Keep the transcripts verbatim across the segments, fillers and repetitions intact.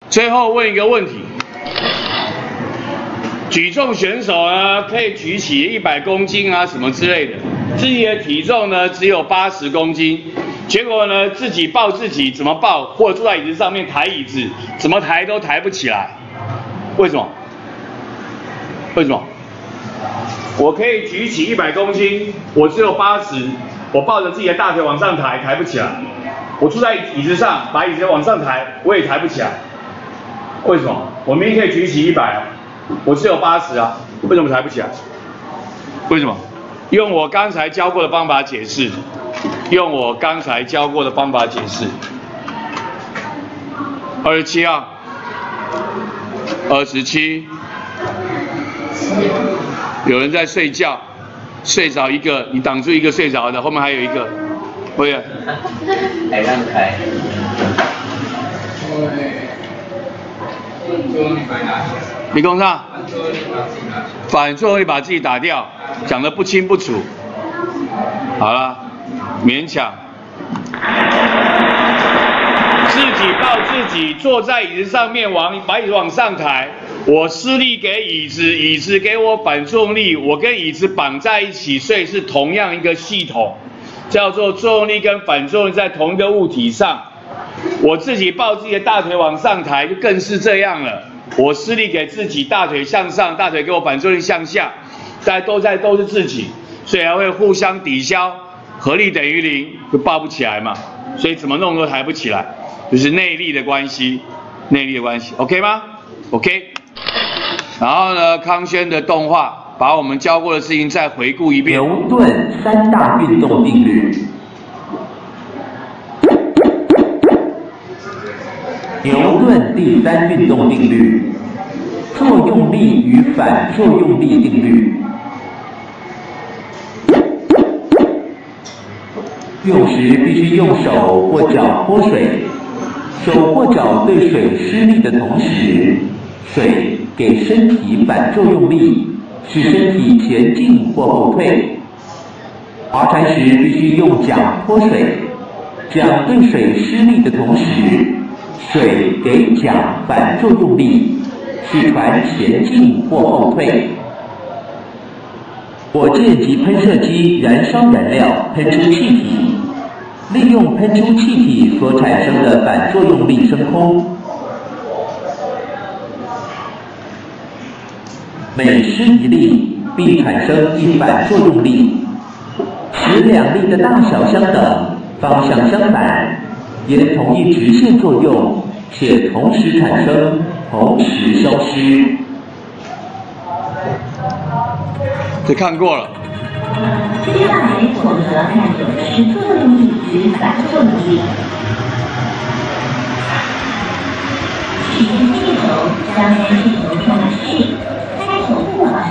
最后问一个问题：举重选手呢，可以举起一百公斤啊什么之类的，自己的体重呢只有八十公斤，结果呢自己抱自己怎么抱，或者坐在椅子上面抬椅子，怎么抬都抬不起来，为什么？为什么？我可以举起一百公斤，我只有八十，我抱着自己的大腿往上抬，抬不起来。我坐在椅子上，把椅子往上抬，我也抬不起来。为什么？我明明可以举起一百啊，我只有八十啊，为什么抬不起来？为什么？用我刚才教过的方法解释，用我刚才教过的方法解释。二十七啊，二十七，有人在睡觉，睡着一个，你挡住一个睡着的，后面还有一个，会啊。 海浪开。 李工上，反作用力把自己打掉，讲得不清不楚。好了，勉强。自己抱自己，坐在椅子上面往把椅子往上抬，我施力给椅子，椅子给我反作用力，我跟椅子绑在一起，所以是同样一个系统，叫做作用力跟反作用力在同一个物体上。我自己抱自己的大腿往上抬，就更是这样了。我施力给自己，大腿向上，大腿给我反作用力向下，大家都在都是自己，所以还会互相抵消，合力等于零，就抱不起来嘛。所以怎么弄都抬不起来，就是内力的关系，内力的关系 ，OK 吗 ？OK。然后呢，康轩的动画把我们教过的事情再回顾一遍。 牛顿三大运动定律。牛顿第三运动定律，作用力与反作用力定律。用时必须用手或脚泼水，手或脚对水施力的同时，水给身体反作用力，使身体前进或后退。划船时必须用桨泼水，桨对水施力的同时，水给桨反作用力，使船前进或后退。火箭及喷射机燃烧燃料，喷出气体，利用喷出气体所产生的反作用力升空。每施一力，必产生一反作用力，使两力的大小相等，方向相反，沿同一直线作用，且同时产生，同时消失。 这看过了。 接下来我们要看的是作用力与反作用力。气旋气球将气球中的气开口不完，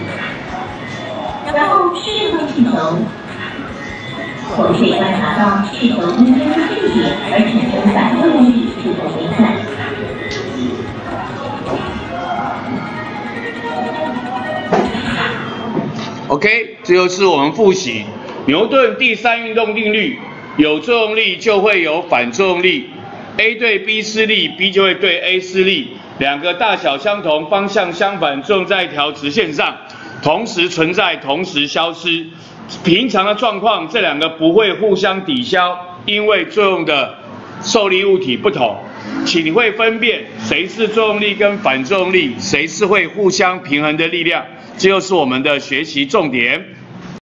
然后释放气球。我们可以观察到气球因喷出气体而产生反作用力是否为难。 OK， 这就是我们复习牛顿第三运动定律，有作用力就会有反作用力 ，A 对 B 施力 ，B 就会对 A 施力，两个大小相同，方向相反，作用在一条直线上，同时存在，同时消失。平常的状况，这两个不会互相抵消，因为作用的受力物体不同，请会分辨谁是作用力跟反作用力，谁是会互相平衡的力量。这就是我们的学习重点。